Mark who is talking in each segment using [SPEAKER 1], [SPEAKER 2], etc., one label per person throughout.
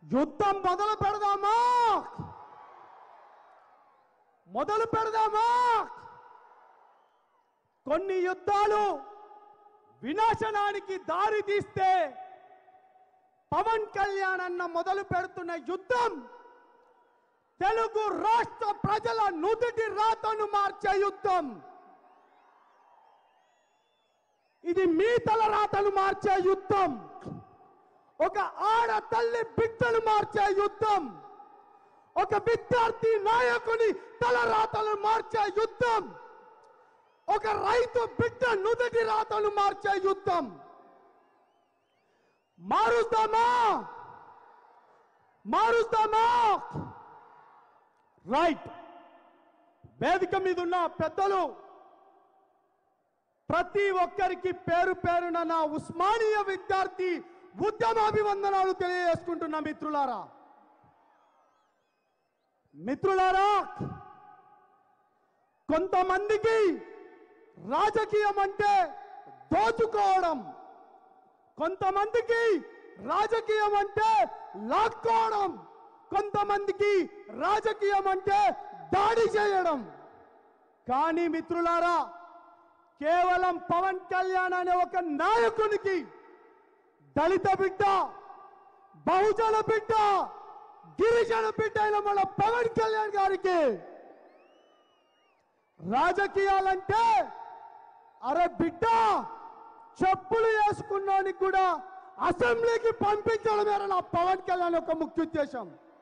[SPEAKER 1] యుద్ధం మొదలు పెడదామా కొన్ని యుద్ధాలు వినాశనానికి దారి తీస్తే పవన్ కళ్యాణ్ అన్న మొదలు పెడుతున్న యుద్ధం తెలుగు రాష్ట్ర ప్రజల నుదుటి రాతను మార్చే యుద్ధం. ఇది మీ తల రాతను మార్చే యుద్ధం. ఒక ఆడ తల్లి బిడ్డను మార్చే యుద్ధం. ఒక విద్యార్థి నాయకుని తల రాతను మార్చే యుద్ధం. ఒక రైతు బిడ్డ నుదుటి రాతను మార్చే యుద్ధం. మారుస్తామా రైట్. వేదిక మీద ఉన్న పెద్దలు ప్రతి ఒక్కరికి పేరు పేరున నా ఉస్మానియా విద్యార్థి ఉద్యమాభివందనాలు తెలియజేసుకుంటున్నా. మిత్రులారా కొంతమందికి రాజకీయం అంటే దోచుకోవడం, కొంతమందికి రాజకీయం అంటే లాక్కోవడం, కొంతమందికి రాజకీయం అంటే దాడి చేయడం. కానీ మిత్రులారా కేవలం పవన్ కళ్యాణ్ అనే ఒక నాయకునికి దళిత బిడ్డ, బహుజన బిడ్డ, గిరిజన బిడ్డ అయిన మన పవన్ కళ్యాణ్ గారికి రాజకీయాలంటే అరే బిడ్డ చెప్పులు వేసుకున్నానికి కూడా అసెంబ్లీకి పంపించడమే నా పవన్ కళ్యాణ్ యొక్క ముఖ్య ఉద్దేశం.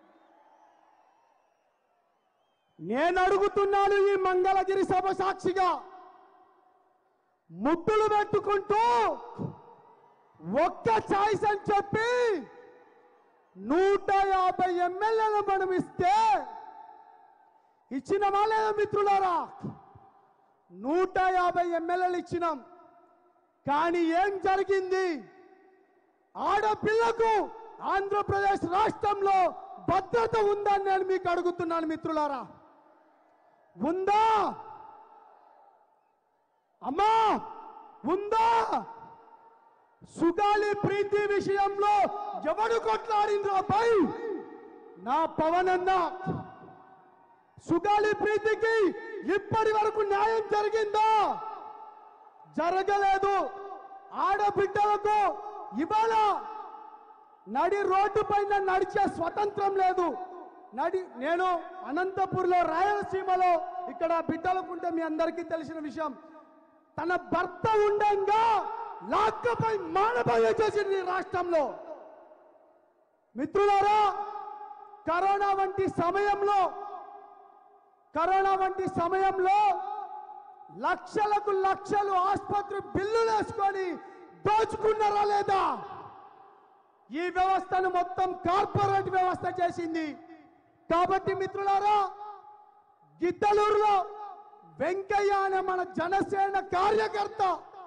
[SPEAKER 1] నేను అడుగుతున్నాను ఈ మంగళగిరి సభ సాక్షిగా, ముద్దులు పెట్టుకుంటూ ఒక్క ఛాయిస్ అని చెప్పి 150 ఎమ్మెల్యేలు మనం ఇచ్చినమా లేదా మిత్రులారా? 150 ఎమ్మెల్యేలు ఇచ్చినాం. కానీ ఏం జరిగింది? ఆడపిల్లకు ఆంధ్రప్రదేశ్ రాష్ట్రంలో భద్రత ఉందని నేను మీకు అడుగుతున్నాను మిత్రులారా. ఉందా అమ్మా? ఉందా? సుగాలి ప్రీతి విషయంలో ఎవడు కొట్లాడిండ్రో పై నా పవన్ అన్న. సుగాలి ప్రీతికి ఇప్పటి వరకు న్యాయం జరిగిందా? జరగలేదు. ఆడబిడ్డలకు ఇవాళ నడి రోడ్డు పైన నడిచే స్వతంత్రం లేదు. నేను అనంతపూర్లో రాయలసీమలో ఇక్కడ బిడ్డలకుంటే మీ అందరికీ తెలిసిన విషయం, తన భర్త ఉండంగా లాక్కపై మానభంగం చేసింది రాష్ట్రంలో. మిత్రులారా కరోనా వంటి సమయంలో లక్షలకు లక్షలు ఆసుపత్రి బిల్లులు వేసుకొని దోచుకున్నారా లేదా? ఈ వ్యవస్థను మొత్తం కార్పొరేట్ వ్యవస్థ చేసింది. కాబట్టి మిత్రులారా గిద్దలూరులో వెంకయ్య అనే మన జనసేన కార్యకర్త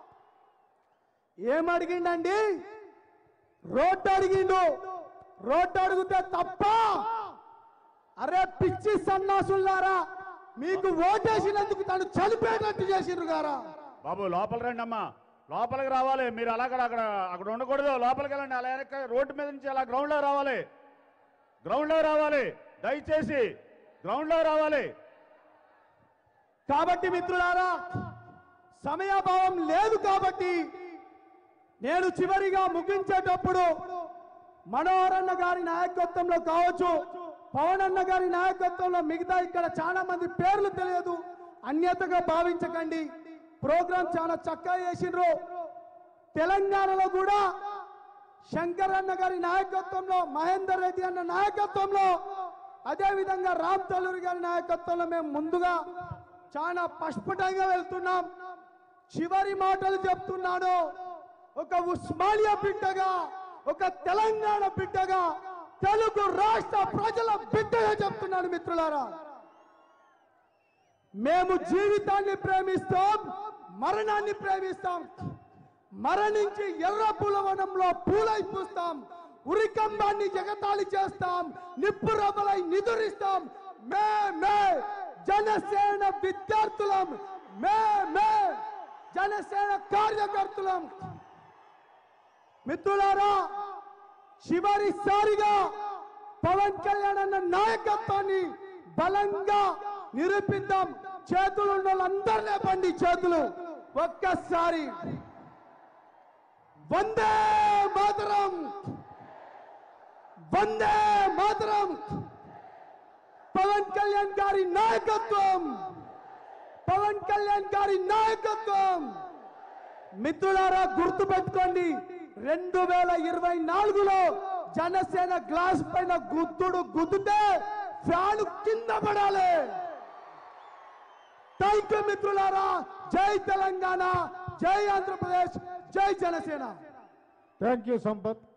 [SPEAKER 1] ఏమడిగిండండి? రోడ్డు అడిగిండు. రోడ్డు అడిగితే తప్ప? అరే పిచ్చి సన్నాసులారా, మీకు ఓటేసినందుకు తను చనిపోయేటట్టు చేసిండ్రు గారా.
[SPEAKER 2] బాబు లోపల రండి అమ్మా, లోపలికి రావాలి. మీరు అలా అక్కడ ఉండకూడదు, లోపలికి వెళ్ళండి. అలా రోడ్డు మీద నుంచి అలా గ్రౌండ్ లో రావాలి. దయచేసి గ్రౌండ్ లో రావాలి.
[SPEAKER 1] కాబట్టి మిత్రులారా సమయాభావం లేదు కాబట్టి నేను చివరిగా ముగించేటప్పుడు మనోహర్ అన్న గారి నాయకత్వంలో కావచ్చు, పవన్ అన్న గారి నాయకత్వంలో మిగతా ఇక్కడ చాలా మంది పేర్లు తెలియదు, అన్యతగా భావించకండి. ప్రోగ్రాం చాలా చక్కగా చేసిండ్రు. తెలంగాణలో కూడా శంకర్ అన్న గారి నాయకత్వంలో, మహేందర్ రెడ్డి అన్న నాయకత్వంలో, అదే విధంగా రామ్ తల్లూరి గారి నాయకత్వంలో మేము ముందుగా చాలా పస్ఫుటంగా వెళ్తున్నాం. చివరి మాటలు చెప్తున్నాను. ఒక ఉస్మానియా బిడ్డగా, ఒక తెలంగాణ బిడ్డగా, తెలుగు రాష్ట్ర ప్రజల బిడ్డగా చెప్తున్నాను మిత్రులారా. మేము జీవితాన్ని ప్రేమిస్తాం, మరణాన్ని ప్రేమిస్తాం. మరణించి ఎర్ర పూలవనంలో పూలై పూస్తాం, ఉరికంబాన్ని జగతాళి చేస్తాం, నిప్పు రవ్వలై నిదురిస్తాం. మే జనసేన విద్యార్థులం, మే జనసేన కార్యకర్తలం. మిత్రులారా చివరిసారిగా పవన్ కళ్యాణ్ అన్న నాయకత్వాన్ని బలంగా నిరూపిద్దాం. చేతులు ఉన్న వాళ్ళందరినీ బండి చేతులు ఒక్కసారి వందే మాతరం, వందే మాతరం. పవన్ కళ్యాణ్ గారి నాయకత్వం, పవన్ కళ్యాణ్ గారి నాయకత్వం. మిత్రులారా గుర్తుపెట్టుకోండి, 2024లో జనసేన గ్లాస్ పైన గుద్దితే ఫ్యాన్ కింద పడాలి. థ్యాంక్ యూ మిత్రులారా. జై తెలంగాణ, జై ఆంధ్రప్రదేశ్, జై జనసేన.
[SPEAKER 3] Thank you Sampath.